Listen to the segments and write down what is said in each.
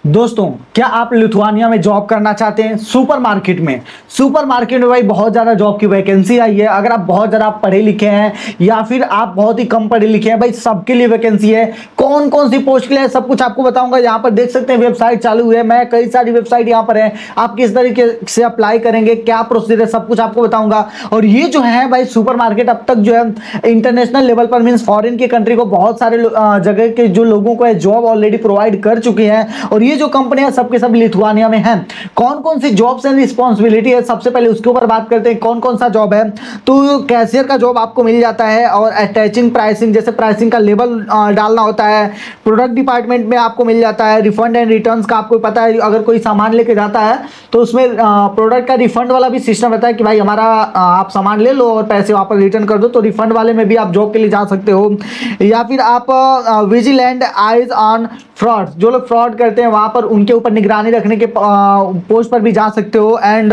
दोस्तों, क्या आप लिथुआनिया में जॉब करना चाहते हैं? सुपरमार्केट में भाई बहुत ज़्यादा जॉब की वैकेंसी आई है। अगर आप बहुत ज़्यादा पढ़े लिखे हैं या फिर आप बहुत ही कम पढ़े लिखे हैं, भाई सबके लिए वैकेंसी है। कौन कौन सी पोस्ट के लिए सब कुछ आपको बताऊंगा। यहाँ पर देख सकते हैं वेबसाइट चालू हुई है। मैं कई सारी वेबसाइट यहाँ पर है, आप किस तरीके से अप्लाई करेंगे, क्या प्रोसीजर है, सब कुछ आपको बताऊंगा। और ये जो है भाई सुपरमार्केट अब तक जो है इंटरनेशनल लेवल पर मीन्स फॉरेन की कंट्री को बहुत सारे जगह के जो लोगों को है जॉब ऑलरेडी प्रोवाइड कर चुकी हैं। और ये जो कंपनियां सबके सब लिथुआनिया में हैं। कौन कौन सी जॉब्स एंड रिस्पॉन्सिबिलिटी है, सबसे पहले उसके ऊपर बात करते हैं। कौन कौन सा जॉब है, तो कैशियर का जॉब आपको मिल जाता है और अटैचिंग प्राइसिंग, जैसे प्राइसिंग का लेबल डालना होता है। प्रोडक्ट डिपार्टमेंट में आपको मिल जाता है। रिफंड एंड रिटर्न्स का आपको पता है, अगर कोई सामान लेके जाता है तो उसमें प्रोडक्ट का रिफंड वाला भी सिस्टम रहता है कि भाई हमारा आप सामान ले लो और पैसे वापस रिटर्न कर दो, तो रिफंड वाले में भी आप जॉब के लिए जा सकते हो। या फिर आप विजिलेंट आइज ऑन फ्रॉड, जो लोग फ्रॉड करते हैं वहां पर उनके ऊपर निगरानी रखने के पोस्ट पर भी जा सकते हो। एंड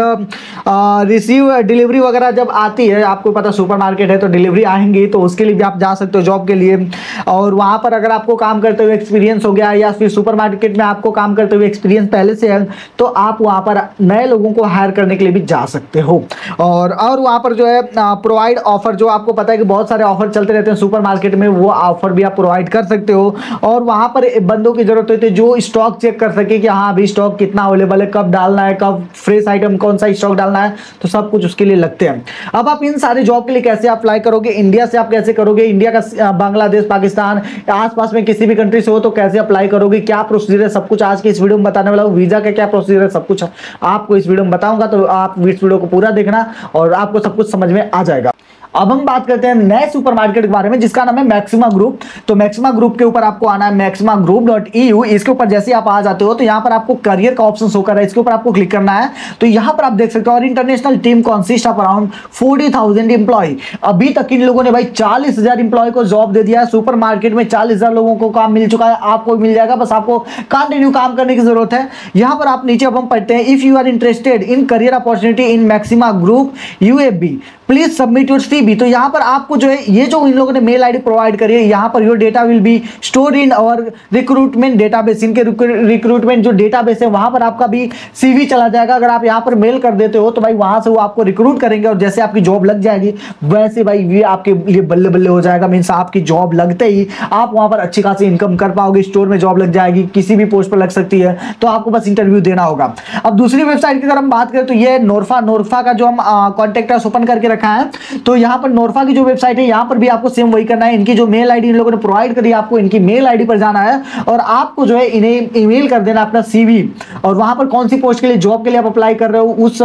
रिसीव डिलीवरी वगैरह जब आती है, आपको पता सुपरमार्केट है तो डिलीवरी आएंगी, तो उसके लिए भी आप जा सकते हो जॉब के लिए। और वहां पर अगर आपको काम करते हुए एक्सपीरियंस हो गया या फिर सुपरमार्केट में आपको काम करते हुए एक्सपीरियंस पहले से है, तो आप वहां पर नए लोगों को हायर करने के लिए भी जा सकते हो। और वहां पर जो है प्रोवाइड ऑफर, जो आपको पता है कि बहुत सारे ऑफर चलते रहते हैं सुपरमार्केट में, वो ऑफर भी आप प्रोवाइड कर सकते हो। और वहां पर बंदों की जरूरत होती है जो स्टॉक चेक कर सके कि हाँ अभी स्टॉक कितना अवेलेबल है, कब डालना है, कब फ्रेश आइटम कौन सा स्टॉक डालना है, तो सब कुछ उसके लिए लगते हैं। अब आप इन सारे जॉब के लिए कैसे अप्लाई करोगे, इंडिया से आप कैसे करोगे, इंडिया का बांग्लादेश पाकिस्तान आसपास में किसी भी कंट्री से हो तो कैसे अप्लाई करोगे, क्या प्रोसीजर है, सब कुछ आज के इस वीडियो में बताने वाला हूं। वीजा का क्या प्रोसीजर है, सब कुछ आपको इस वीडियो में बताऊंगा, तो आप इस वीडियो को पूरा देखना और आपको सब कुछ समझ में आ जाएगा। अब हम बात करते हैं नए सुपरमार्केट के बारे में जिसका नाम है मैक्सिमा ग्रुप। तो मैक्सिमा ग्रुप के ऊपर आपको आना है maximagroup.eu। इसके ऊपर जैसे आप आ जाते हो तो यहाँ पर आपको करियर का ऑप्शन शो कर रहा है, इसके ऊपर आपको क्लिक करना है। तो यहाँ पर आप देख सकते हो और international team consist of around 40,000 employ. अभी तक इन लोगों ने भाई 40,000 एम्प्लॉय को जॉब दे दिया है। सुपरमार्केट में 40,000 लोगों को काम मिल चुका है, आपको मिल जाएगा, बस आपको कंटिन्यू काम करने की जरूरत है। यहाँ पर आप नीचे अब हम पढ़ते हैं, if you are interested in career opportunity in Maxima group UAB please submit your CV. तो यहाँ पर आपको जो है ये जो इन लोगों ने मेल आईडी प्रोवाइड करी है, यहाँ पर your data will be store in our recruitment database. इनके रिक्रूटमेंट जो डेटाबेस है वहां पर आपका भी सीवी चला जाएगा। अगर आप यहाँ पर मेल कर देते हो तो भाई वहां से वो आपको रिक्रूट करेंगे और जैसे आपकी जॉब लग जाएगी वैसे भाई ये आपके लिए बल्ले बल्ले हो जाएगा। मीन्स आपकी जॉब लगते ही आप वहां पर अच्छी खासी इनकम कर पाओगे। स्टोर में जॉब लग जाएगी, किसी भी पोस्ट पर लग सकती है, तो आपको बस इंटरव्यू देना होगा। अब दूसरी वेबसाइट की अगर हम बात करें तो ये नोरफा का जो हम कॉन्टेक्ट अस ओपन करके रखा है, तो यहाँ पर नोरफा की जो वेबसाइट है यहाँ पर भी आपको सेम वही करना है। इनकी जो मेल आईडी इन लोगों ने प्रोवाइड करी है, आपको इनकी मेल आईडी पर जाना है और आपको जो है इन्हें ईमेल कर देना अपना सीवी। और वहां पर कौन सी पोस्ट के लिए जॉब के लिए आप अप्लाई कर रहे हो उस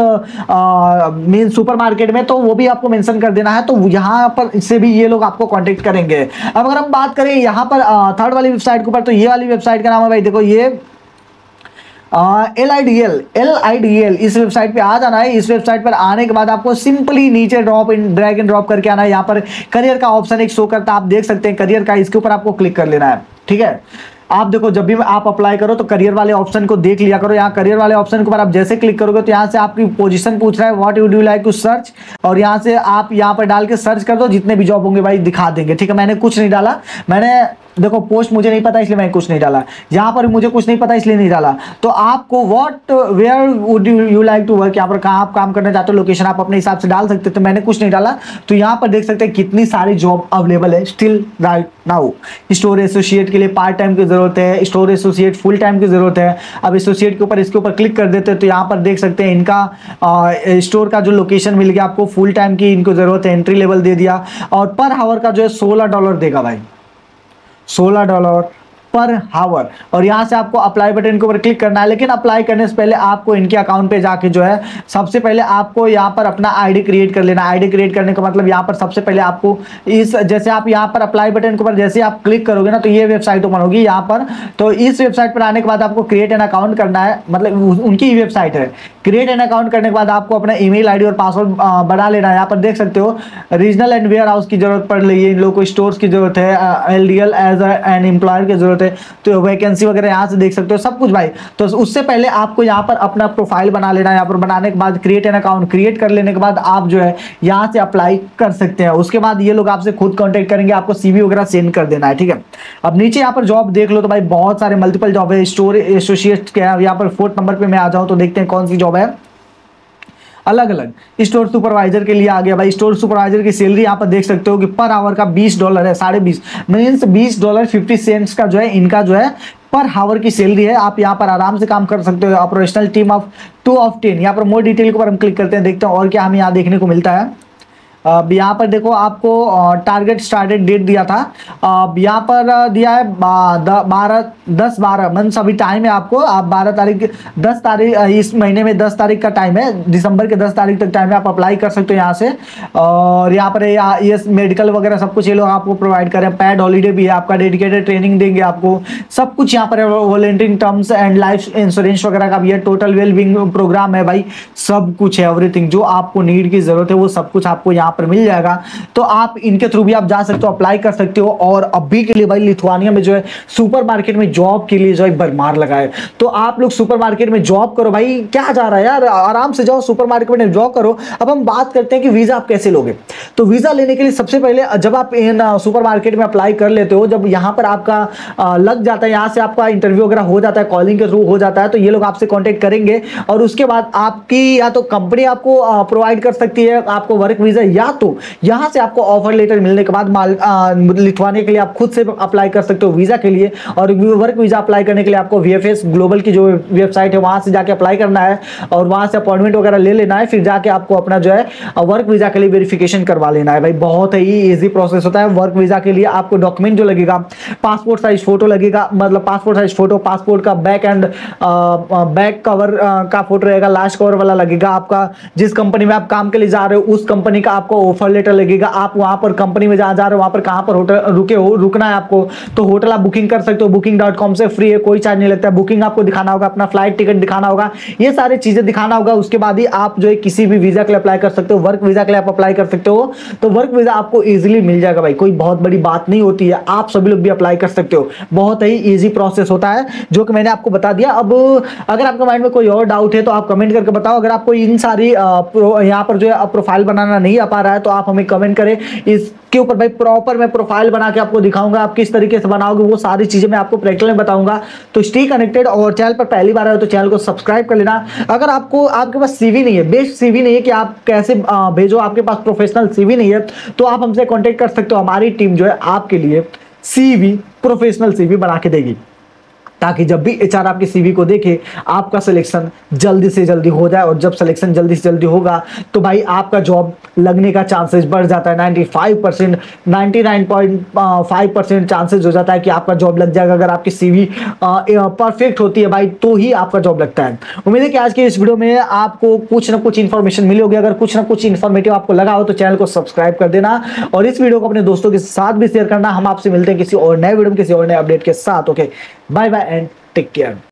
मेन सुपरमार्केट में, तो वो भी आपको मेंशन कर देना है। तो यहाँ पर से भी ये लोग आपको कांटेक्ट करेंगे। अब अगर हम बात करें यहाँ पर थर्ड वाली वेबसाइट के ऊपर, तो ये वाली वेबसाइट का नाम है भाई देखो ये LIDL। इस वेबसाइट पे आ जाना है। इस वेबसाइट पर आने के बाद आपको सिंपली नीचे ड्रैग एंड ड्रॉप करके आना है। यहाँ पर करियर का ऑप्शन एक शो करता है, आप देख सकते हैं करियर का, इसके ऊपर आपको क्लिक कर लेना है। ठीक है, आप देखो जब भी आप अप्लाई करो तो करियर वाले ऑप्शन को देख लिया करो। यहाँ करियर वाले ऑप्शन के ऊपर आप जैसे क्लिक करोगे तो यहाँ से आपकी पोजीशन पूछ रहा है, what would you like to search, और यहाँ से आप यहाँ पर डाल के सर्च कर दो, जितने भी जॉब होंगे भाई दिखा देंगे। ठीक है, मैंने कुछ नहीं डाला, मैंने देखो पोस्ट मुझे नहीं पता इसलिए मैंने कुछ नहीं डाला, यहाँ पर मुझे कुछ नहीं पता इसलिए नहीं डाला। तो आपको where would you like to work, यहाँ पर कहाँ आप काम करना चाहते हो, लोकेशन आप अपने हिसाब से डाल सकते हो। तो मैंने कुछ नहीं डाला, तो यहाँ पर देख सकते हैं कितनी सारी जॉब अवेलेबल है still right now. Store associate के लिए पार्ट टाइम की जरूरत है, स्टोर एसोसिएट फुल टाइम की जरूरत है। अब एसोसिएट के ऊपर इसके ऊपर क्लिक कर देते हैं तो यहाँ पर देख सकते हैं इनका स्टोर का जो लोकेशन मिल गया आपको, फुल टाइम की इनको जरूरत है, एंट्री लेवल दे दिया और पर आवर का जो है $16 देगा भाई, $16 पर हावर। और यहाँ से आपको अप्लाई बटन के ऊपर क्लिक करना है। लेकिन अप्लाई करने से पहले आपको इनके अकाउंट पे जाके जो है सबसे पहले आपको यहाँ पर अपना आईडी क्रिएट कर लेना। आईडी क्रिएट करने का मतलब यहाँ पर सबसे पहले आपको इस जैसे आप यहाँ पर अप्लाई बटन के ऊपर जैसे आप क्लिक करोगे ना तो ये वेबसाइट ओपन होगी यहाँ पर। तो इस वेबसाइट पर आने के बाद आपको क्रिएट एन अकाउंट करना है, मतलब उनकी वेबसाइट है। क्रिएट एन अकाउंट करने के बाद आपको अपना ईमेल आईडी और पासवर्ड बना लेना है। यहाँ पर देख सकते हो रीजनल एंड वेयर हाउस की जरूरत पड़ रही है, इन लोगों को स्टोर्स की जरूरत है, LDL एज एन एम्प्लॉयर की जरूरत जरूरत है तो वैकेंसी वगैरह यहाँ से देख सकते हो सब कुछ भाई। तो उससे पहले आपको यहाँ पर अपना प्रोफाइल बना लेना है। यहाँ पर बनाने के बाद क्रिएट एन अकाउंट क्रिएट कर लेने के बाद आप जो है यहाँ से अप्लाई कर सकते हैं। उसके बाद ये लोग आपसे खुद कांटेक्ट करेंगे, आपको सीवी वगैरह सेंड कर देना है, ठीक है। अब नीचे यहाँ पर जॉब देख लो तो भाई बहुत सारे मल्टीपल जॉब है। स्टोर एसोसिएट के यहाँ पर 4th नंबर पे मैं आ जाऊँ तो देखते हैं कौन सी जॉब है। अलग अलग स्टोर सुपरवाइजर के लिए आ गया भाई। स्टोर सुपरवाइजर की सैलरी यहाँ पर देख सकते हो कि पर आवर का $20 है, 20.5 मीन्स $20.50 का जो है इनका जो है पर हावर की सैलरी है। आप यहाँ पर आराम से काम कर सकते हो। Operational team of 2 of 10। यहाँ पर मोर डिटेल के ऊपर हम क्लिक करते हैं, देखते हैं और क्या हमें यहाँ देखने को मिलता है। अब यहाँ पर देखो आपको टारगेट स्टार्टेड डेट दिया था, अब यहाँ पर दिया है 10-12 मंथ अभी टाइम है आपको। आप 10 तारीख इस महीने में 10 तारीख का टाइम है, दिसंबर के 10 तारीख तक टाइम है, आप अप्लाई कर सकते हो यहाँ से। और यहाँ पर ये मेडिकल वगैरह सब कुछ ये लोग आपको प्रोवाइड करें। पैड हॉलीडे भी है आपका, डेडिकेटेड ट्रेनिंग देंगे आपको, सब कुछ यहाँ पर volunteering terms and life insurance वगैरह का भी है। टोटल वेलबींग प्रोग्राम है भाई, सब कुछ है, एवरीथिंग जो आपको नीड की जरूरत है वो सब कुछ आपको यहाँ पर मिल जाएगा। तो आप इनके थ्रू भी आप जा सकते हो, अप्लाई कर सकते हो। और अभी के लिए भाई लिथुआनिया में जो है सुपरमार्केट में जॉब के लिए जो है भरमार लगा है। तो आप लोग सुपरमार्केट में जॉब करो भाई, क्या जा रहा है यार, आराम से जाओ सुपरमार्केट में जॉब करो। अब हम बात करते हैं कि वीजा आप कैसे लोगे। तो वीजा लेने के लिए सबसे पहले जब आप इन सुपरमार्केट में अप्लाई कर लेते हो, जब यहाँ पर आपका लग जाता है, यहाँ से आपका इंटरव्यू वगैरह हो जाता है, कॉलिंग के थ्रू हो जाता है, तो ये लोग आपसे कॉन्टेक्ट करेंगे और उसके बाद आपकी या तो कंपनी आपको प्रोवाइड कर सकती है आपको वर्क वीजा, या तो यहां से आपको ऑफर लेटर मिलने के बाद लिथुआनिया के लिए आप खुद से अप्लाई कर सकते हो वीजा के लिए। और वर्क वीजा अप्लाई करने के लिए आपको VFS ग्लोबल की जो वेबसाइट है वहां से जाके अप्लाई करना है और वहां से अपॉइंटमेंट वगैरह ले लेना है, फिर जाके आपको अपना जो है वर्क वीजा के लिए वेरिफिकेशन करवा लेना है भाई। बहुत ही इजी प्रोसेस होता है। वर्क वीजा के लिए आपको डॉक्यूमेंट जो लगेगा, पासपोर्ट साइज फोटो लगेगा, मतलब पासपोर्ट साइज फोटो, पासपोर्ट का बैक एंड बैक कवर का फोटो रहेगा, लास्ट कवर वाला लगेगा आपका, जिस कंपनी में आप काम के लिए जा रहे हो उस कंपनी का आपको ऑफर लेटर लगेगा, आप वहां पर कंपनी में जहां जा रहे हो वहां पर कहां पर होटल रुके हो, रुकना है आपको, तो होटल आप बुकिंग कर सकते हो। booking.com से फ्री है, कोई चार्ज नहीं लगता है। बुकिंग आपको दिखाना होगा, अपना फ्लाइट टिकट दिखाना होगा, ये सारी चीजें दिखाना होगा। उसके बाद ही आप जो है किसी भी वीजा के लिए अप्लाई कर सकते हो। वर्क वीजा के लिए आप अप्लाई कर सकते हो, तो वर्क वीजा आपको इजीली मिल जाएगा भाई, कोई बहुत बड़ी बात नहीं होती है, आप सभी लोग भी अप्लाई कर सकते हो। बहुत ही ईजी प्रोसेस होता है जो कि मैंने आपको बता दिया। अब अगर आपके माइंड में कोई और डाउट है तो आप कमेंट करके बताओ। अगर आपको इन सारी यहाँ पर जो है प्रोफाइल बनाना नहीं आ पा रहा है तो आप हमें कमेंट करें, इसके ऊपर भाई प्रॉपर मैं प्रोफाइल बना के आपको दिखाऊंगा। आप किस तरीके से बनाओगे वो सारी चीजें मैं आपको प्रैक्टिकल में बताऊंगा। तो स्टे कनेक्टेड, और चैनल पर पहली बार आए तो चैनल को सब्सक्राइब कर लेना। अगर आपको आपके पास सीवी नहीं है, बेस्ट सीवी नहीं है कि आप कैसे भेजो, आपके पास प्रोफेशनल सीवी नहीं है, तो आप हमसे कॉन्टेक्ट कर सकते हो। हमारी टीम जो है आपके लिए सीवी, प्रोफेशनल सीवी बना के देगी, ताकि जब भी HR आपके सीवी को देखे आपका सिलेक्शन जल्दी से जल्दी हो जाए। और जब सिलेक्शन जल्दी से जल्दी होगा तो भाई आपका जॉब लगने का चांसेस बढ़ जाता है। 95%, 99.5% चांसेस हो जाता है कि आपका जॉब लग जाएगा। अगर आपकी सीवी परफेक्ट होती है भाई तो ही आपका जॉब लगता है। उम्मीद है कि आज के इस वीडियो में आपको कुछ ना कुछ इन्फॉर्मेशन मिली होगी। अगर कुछ ना कुछ इन्फॉर्मेटिव आपको लगा हो तो चैनल को सब्सक्राइब कर देना और इस वीडियो को अपने दोस्तों के साथ भी शेयर करना। हम आपसे मिलते हैं किसी और नए वीडियो में किसी और नए अपडेट के साथ। Okay, bye bye and take care.